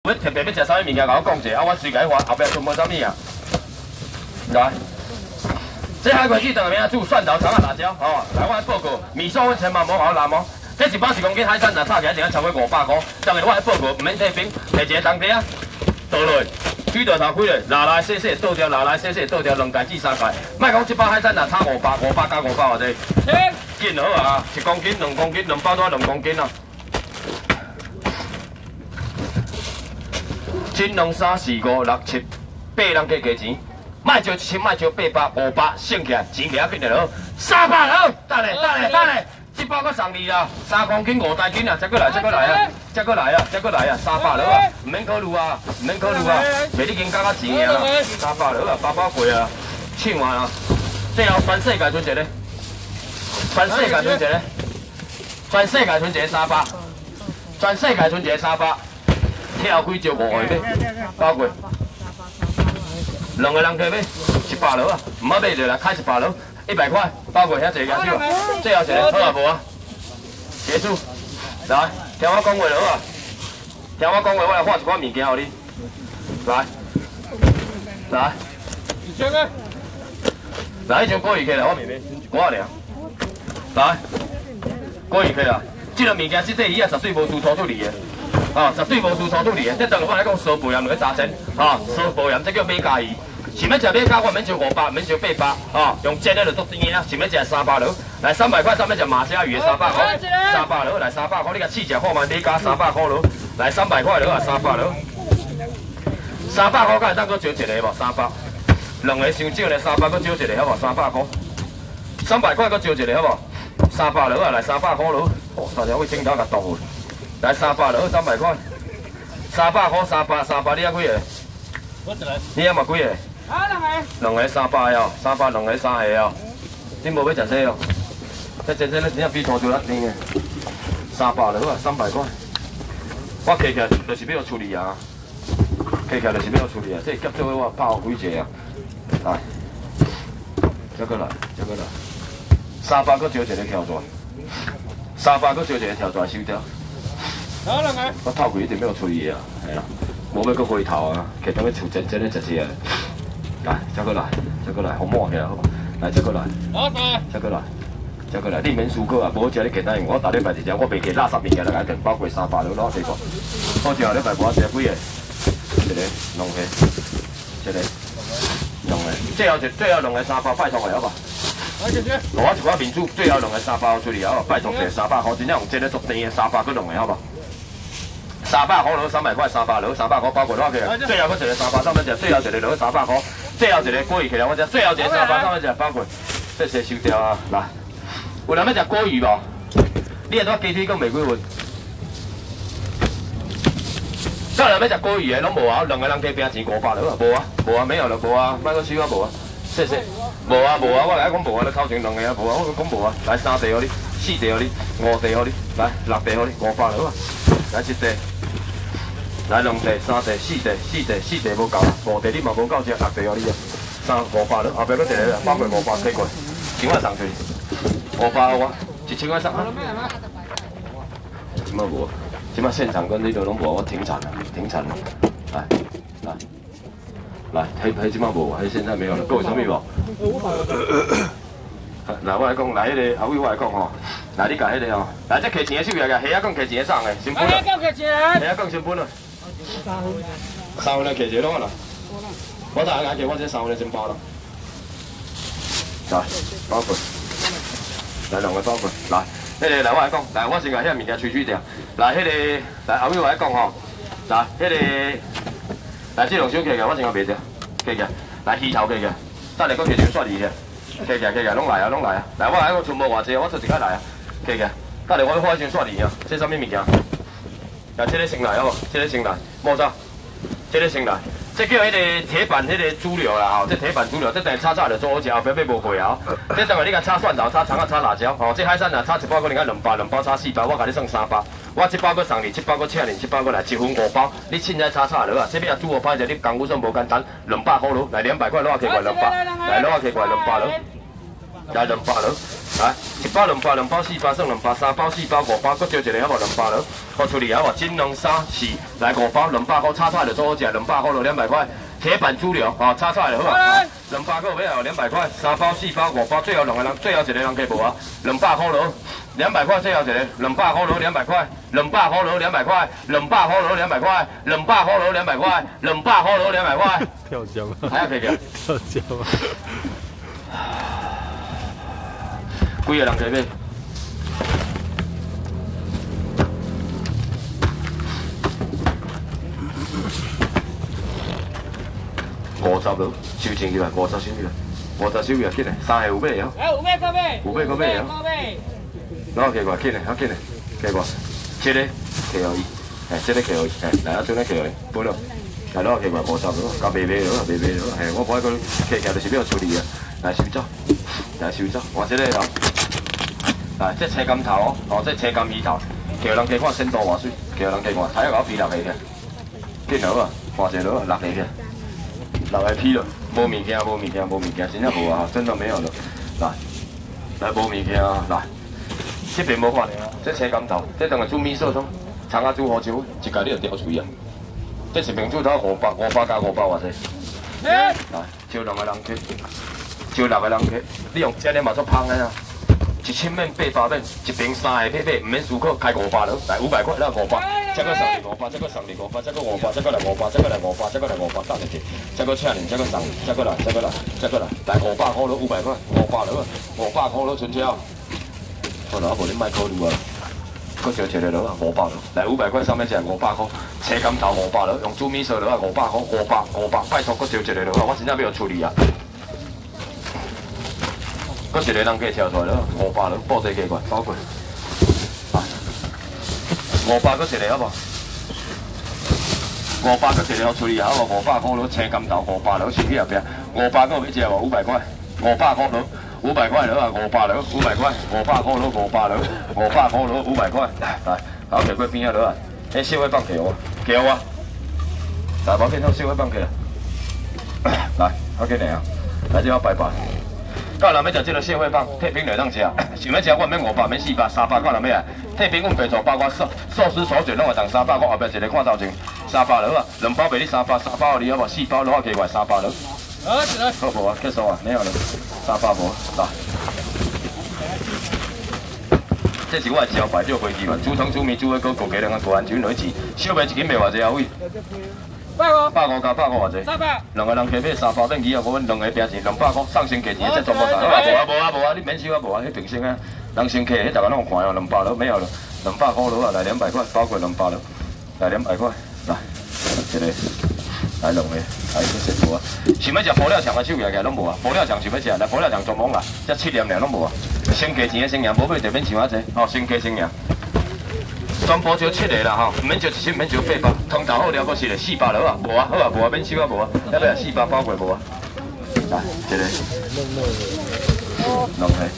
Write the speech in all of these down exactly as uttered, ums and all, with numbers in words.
要特别要食啥物物件，甲我讲一下，啊，我随甲你话后壁全部啥物啊？来，这海葵子当面煮蒜头、葱啊、辣椒，哦，来我来报告，米线、粉、麻、毛毛、蓝毛，这一包十公斤海产，若炒起来一斤超过五百块。当然我来报告，唔免退冰，摕一个当地啊，倒落。 水大头开咧，拿来洗洗倒掉，拿来洗洗倒掉，两盖至三盖。莫讲一包海产若差五百，五百加五百偌济。紧好啊，一公斤、两公斤，两包都要两公斤啊。一、两、三、四、五、六、七、八人加加钱，莫招一千，莫招八百、五百，省起来钱袂要紧了。三百了，等下，等下，等下。 这包搁送你啦，三公斤五大斤啊，再过来，再过来啊，再过来啊，再过来啊，三百了啊，唔免考虑啊，唔免考虑啊，袂你经加较钱啊，三百了啊，八百贵啊，唱完啊，最后全世界剩一个，全世界剩一个，全世界剩一个三百，全世界剩一个三百，跳几招五个买，包括两个人加买一百了啊，唔好买着啦，开一百了。 一百块，包括遐一个牙手，最后一个好啊无啊？结束，来，听我讲话就好啊。听我讲话，我来画一款物件互你。来，来，一千个。来，迄张过二克来，我面面我尔。来，过二克啦。这个物件这块椅啊，绝对无输涂出嚟的。啊，绝对无输涂出嚟的。这当然我来讲烧保养两个三千，啊，烧保养这叫美加鱼。 想要食马甲，我免招五百，免招八百，哦，用煎的就足甜啊！想要食三百楼，来三百块，上面食马虾鱼的三百块，三百楼来三百块，你甲试食看卖马甲三百块楼，来三百块楼啊，三百楼，三百块敢会当搁招一个无？三百，两个伤少咧，三百搁招一个好无？三百块，三百块搁招一个好无？三百楼啊，来三百块楼，哦，大家会正头甲倒去，来三百楼三百块，三百块三百三百，你遐几个？我一个。你遐嘛几个？ 啊，两个，两个三百哦，三百两个三个哦，你无要食这哦？这真正咧真正比土条较甜的，三百了啊，三百块。我摕起来就是要处理啊，摕起来就是要处理啊，这夹做我泡几节啊，来，再过来，再过来，三百搁招一个条段，三百搁招一个条段收掉。好，两个。我透过一定要处理啊，系啊，无要搁回头啊，摕到要厝真真咧食些。 来，再过来，再过来，好满起来好不？来，再过来，再过来，再过来，你免输过啊！无好食你简单用，我逐礼拜一只，我袂给垃圾物件来给包括三百了，攞四个。好食礼拜我食几个？一个，两个，一个，两个，最后一最后两个三百，拜托下好不？来，谢谢。我一寡面子，最后两个三百出嚟好，拜托一三百块，真正用真咧足甜的三百个两个好不？ 三百块攞三百块，三百攞三百块包括落去。最後嗰一個三百三百隻，最後一個攞三百塊，最後一個過魚期我只，最後一個三百三百隻包括，即係收掉啊！嗱，有人要食過魚無？你係攞雞腿講袂幾份？有人要食過魚嘅攏無啊，兩個人加拼錢五百了，無啊，無啊，沒有了，無啊，買個少啊，無啊，謝謝，無啊無啊，我嚟講無啊，你扣錢兩個啊，無啊，我講無啊，來三地嗰啲，四地嗰啲，五地嗰啲，來六地嗰啲，五百了啊，來七地。 來兩地、三地、四地、四地、四地無夠，五地你嘛無夠食，六地哦你啊，三五百了，後壁嗰一個包括五百幾個，千塊送出去，五百我一千塊送啊。點解無？點解現場嗰呢度攏無？我停產啦，停產啦。來來來，睇睇點解無？喺現在沒有了，各有什麼無？來我來講，來迄個阿偉我來講吼，來你甲迄個吼，來這摕錢的手來個，蝦仔講摕錢的送的，成本啦。蝦仔講摕錢，蝦仔講成本啦。 三分嚟騎住咯啦，我大眼騎我這三分嚟先包啦。來，包括，來兩個包括，來，迄個來我來講，來我先甲迄個物件吹吹掉，來迄個來後尾我來講吼，來迄個來這兩小騎嘅我先甲賣掉，騎嘅，來魚頭騎嘅，等下講騎住刷魚嘅，騎嘅騎嘅攏來啊攏來啊，來我來個全部偌濟，我出一間來啊，騎嘅，等下我開先刷魚啊，這啥物物件？ 來，這個先來好無？這個先來，莫走。這個先來，這叫迄個鐵板迄個豬柳啦吼，這鐵板豬柳，這等下炒炒就做好食，後壁買無貴啊。這等下你甲炒蒜頭、炒蔥啊、炒辣椒，吼，這海產啊炒一包可能甲兩百，兩包炒四包，我甲你算三百。我這包佫送你，這包佫請你，這包佫來一份五包，你凊彩炒炒落啊。這邊啊煮好歹勢，你功夫算無簡單，兩百塊落，來兩百塊攞下起過來兩百，來攞下起過來兩百落，來兩百落。 来，一包、两包、两包、四包、算两包、三包、四包、五包，搁招一个好无？两包了，搁处理好无？金两三四，来五包，两百块，炒菜就做好食，两百块就两百块。铁板猪柳，哦，炒菜就好啊。两百块要两百块，三包、四包、五包，最后两个人，最后一个人加无啊？两百块了，两百块最后一个，两百块了，两百块，两百块了，两百块，两百块了，两百块，两百块了，两百块，两百块了，两百块。 跳江啊！ 还要可以跳？ 跳江啊！ 几个人可以买？五十了，收钱起来，五十收起来，五十收起来，紧嘞，三个有买啊？ 哎，有买可买， 有买可买啊？然后加过，紧嘞，较紧嘞，加过，这个 K 互伊，哎，这个 K 互伊，哎，来啊，做咧 K 互伊，不了，来攞加过五十了，加卖卖了，卖卖了，哎，我不爱讲 K 起就是要处理啊，来收走，来收走，换这个哦，来这车金头哦，这车金鱼头，叫人加看深度偌水，叫人加看，睇下我比六个去，紧好啊，换一个落六个去。六个批了，无物件，无物件，无物件，真正无啊，真的没有了。来，来无物件啊，来，这边无看了，这车金头，这当个煮米线汤，葱啊煮好椒，一家你就掉嘴啊。这是明煮头五百，五百加五百偌济。来，招两个人去，招六个人去，你用这个嘛做芳的啊。一千面八百面，一瓶三个八百，唔免思考，开五百了，来五百块，来五百，再个送你五百，再个送你五百，再个五百，再个来五百，再个来五百，再个来五百，等下去，再个请你，再个送，再个来，再个来，再个来，来五百块了，五百块，五百了，五百块了，存钱。好啦，无你莫考虑啊，搁招一个了，五百了，来五百块上面只五百块，车金头五百了，用煮米线了，五百块，五百，五百，拜托搁招一个了，我真正要处理啊。搁一个人给跳出来了，五百了，报这价过，包过。啊，五百搁一个好无？五百搁一个好处理好无？五百块了，青金头五百了，收起后边。五百搁有要食无？五百块，五百块了，五百块了啊，五百了，五百块，五百块了，五百了，五百块了，五百块。来，好摕过边仔落啊，迄小尾放给我，给我。大包片好小尾放起来。来，好紧来啊，来这我拜拜。到人要食这个小火棒，退冰就当食。想要食，我免五百，免四百，三百到人要来。退冰阮白做包括寿寿司手卷拢会当三百，我后壁一个看造型，三百了啊，两包卖你三百，三包你好无？四包落我加过三百了。好，一个。好无啊？结束啊？没有了，三百无，来。这是我的招牌叫飞机丸，煮汤煮面煮个锅，枸杞两个高安酒落去，小卖一斤卖偌济啊？位？百五，百五加百五偌济？三百。两个人加买三包，等二啊，我们两个拼钱两百块，送先价钱，这全部送。无啊无啊无啊，你免收啊无啊，迄平升啊，人先客，迄大家拢有看哦，两百了没有了，两百块了啊，来两百块，包括两百了，来两百块，来一个，来两个，来这些无啊。想要食玻璃肠啊，手举起来拢无啊，玻璃肠想要食，来玻璃肠全懵啦，这七粒尔拢无啊。先价钱的先赢，无买就免想啊济，哦，先价先赢。全部招七个啦吼，唔免招一千，唔免招八百，汤头好了，搁是个四百了啊，无啊，好啊，无啊，免收啊，无啊，要不要四百包过无啊？来，一个，两个，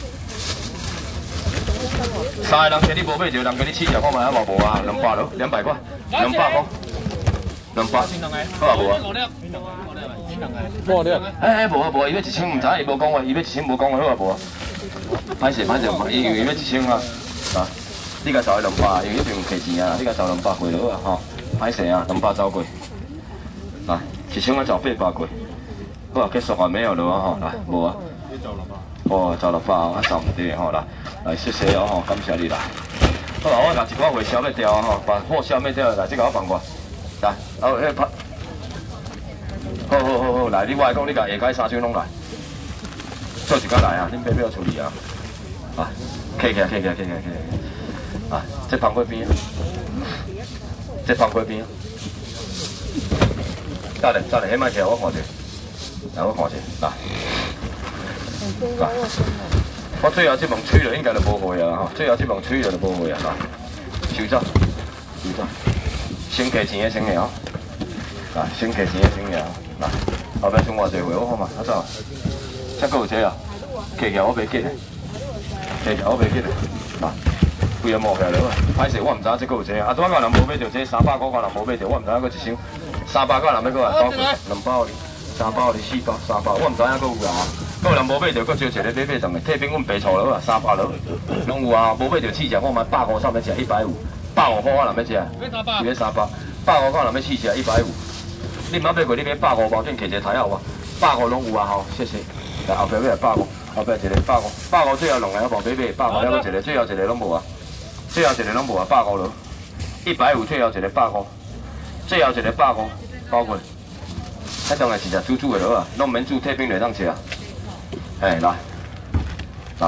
三个人摕你无买着，人给你试食看卖啊无？无啊，两百了，两百块，两百块，两百，好啊无啊？无了，哎哎，无啊无啊，伊要一千唔知，伊无讲话，伊要一千无讲话，好啊无啊？歹势歹势，伊伊要一千啊，啊。你甲找两百，因为迄边有客钱啊，你甲找两百过落啊，吼，歹势啊，两百走过，来，一千我找八百过，好啊，结束啊，没有了啊，吼，来，无啊，哦，找六百啊，找唔对吼，来，来，谢谢哦，吼，感谢你来，好啊，我甲一寡货消灭掉啊，吼，把货消灭掉，来，这个我放过，来，哦，迄拍，好好好好，来，你我来讲，你甲下摆三箱拢来，做一家来啊，恁爸要处理啊，啊，客起来，客起来，客起来，客起来。啊，这旁过边啊，这旁过边啊，走嘞走嘞，迄卖起来我看者，来我看者，来，来，我最后这问吹了应该就无货啊吼，最后这问吹了就无货啊，来，收走，收走，先给钱的先个哦，来，先给钱的先个哦，来，后壁剩偌济货我看嘛，啊走，再搁有这啊，起起来我袂记嘞，起起来我袂记嘞，来。规个摸起来了，歹势我唔知影这个有这啊，啊，拄仔个人无买着这三百块，个人无买着，我唔知影个一箱三百个人要过来包两包哩，三包哩四包三包，我唔知影个有啊， 有人无买着，搁招一个买买上个，退兵阮白醋落啊，三百落，拢有啊。无买着试食，我买百五三要食一百五，百五块我人要食，伊要三百，百五块人要试食一百五。你毋捌买过，你买百五包准摕一个台有无？百五拢有啊，吼，谢谢。来后壁要来百五，后壁一个百五，百五最后两个好无买买，百五了搁一个，最后一个拢无啊，最后一个拢无啊，百五落，一百五最后一个百五，最后一个百五，包括。 迄当然是食煮煮的落啊，拢免煮退冰来当食啊。哎，来，来，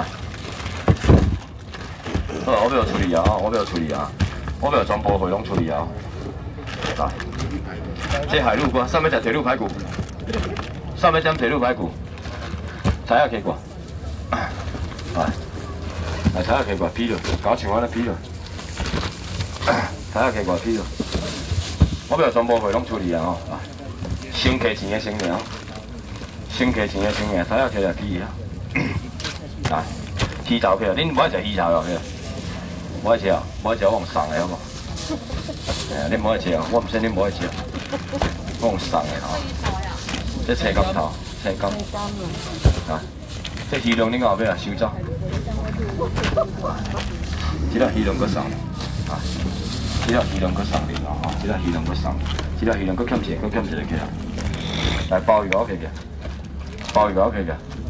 好，我要处理啊，我要处理啊，我要全部回拢处理啊。来，这海陆瓜，上面食铁路排骨，上面点铁路排骨，菜啊起挂，来，来菜啊起挂劈了，搞像我咧劈了，菜啊起挂劈了，我要全部回拢处理啊吼。 先客钱的先赢，先客钱的先赢，睇下佢就起啊！来，起头票，恁唔爱食起头票，唔爱食啊，唔爱食我用送的好无？哎呀，恁唔爱食啊，我唔信恁唔爱食，我用送的吼。这青柑头，青柑，啊，这鱼龙恁后尾啊收走，这个鱼龙搁送，啊，这个鱼龙搁送你咯，吼，这个鱼龙搁送。 这条鱼龙搁欠一个，搁欠一个起来。来鲍鱼我起个，鲍鱼我起个。